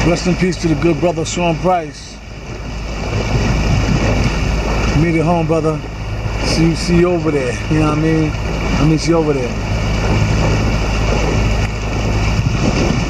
Rest in peace to the good brother Sean Price. Meet at home, brother. See you over there. You know what I mean? I'll meet you over there.